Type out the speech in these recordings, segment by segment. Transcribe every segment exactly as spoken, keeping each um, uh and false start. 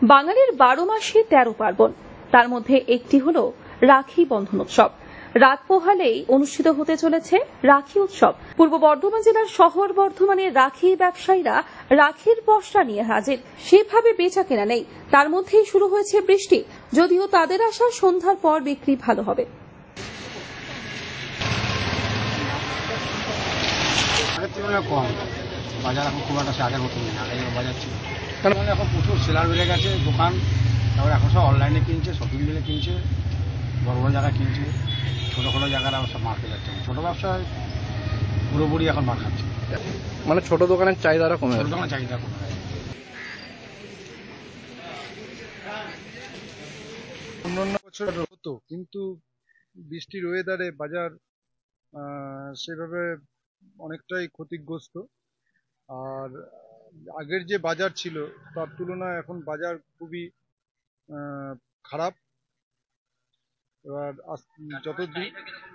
বাঙালির বারো মাসে তেরো পার্বণ, তার মধ্যে একটি হলো রাখি বন্ধন উৎসব। রাত পোহালেই অনুষ্ঠিত হতে চলেছে রাখি উৎসব। পূর্ব বর্ধমান জেলার শহর বর্ধমানের রাখি ব্যবসায়ীরা রাখির পসরা নিয়ে হাজির। সেভাবে বেচা কেনা নেই, তার মধ্যেই শুরু হয়েছে বৃষ্টি। যদিও তাদের আশা সন্ধ্যার পর বিক্রি ভালো হবে। কম বাজার এখন খুব একটা আগের মতো নেই, আগের বাজার ছিল কারণ এখন প্রচুর সেলার বেড়ে গেছে দোকান, তারপরে এখন সব অনলাইনে কিনছে, শপিং মিলে কিনছে, বড় বড় জায়গা কিনছে, ছোটো ছোটো জায়গারা সব মার্কেট যাচ্ছে। ছোটো ব্যবসায় পুরোপুরি এখন মার খাচ্ছে, মানে ছোট দোকানের চাহিদাটা কমে ছোটো দোকানের চাহিদা কমে অন্যান্য বছর হতো, কিন্তু বৃষ্টির ওয়েদারে বাজার সেভাবে অনেকটাই ক্ষতিগ্রস্ত। আর আগের যে বাজার ছিল তার তুলনায় এখন বাজার খুবই খারাপ। এবার যতদিন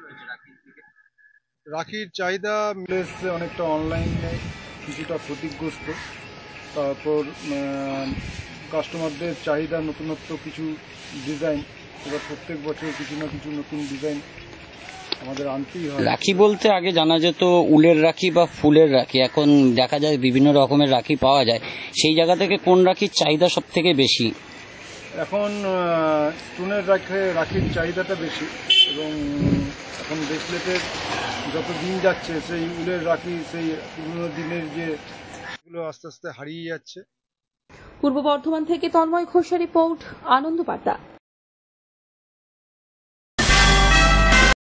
রাখির চাহিদা মিলেছে অনেকটা অনলাইনে কিছুটা ক্ষতিগ্রস্ত। তারপর কাস্টমারদের চাহিদা নতুনত্ব কিছু ডিজাইন, এবার প্রত্যেক বছর কিছু না কিছু নতুন ডিজাইন আমাদের আনতেই হয়। রাখি বলতে আগে জানা যেত উলের রাখি বা ফুলের রাখি, এখন দেখা যায় বিভিন্ন রকমের রাখি পাওয়া যায়। সেই জায়গা থেকে কোন রাখির চাহিদা সব থেকে বেশি? এখন স্টোনের রাখে রাখির চাহিদাটা বেশি, এবং এখন ব্রেসলেটের যত দিন যাচ্ছে সেই উলের রাখি, সেই পুরোনো দিনের যে সেগুলো আস্তে আস্তে হারিয়ে যাচ্ছে। পূর্ব বর্ধমান থেকে তন্ময় ঘোষের রিপোর্ট, আনন্দ বার্তা।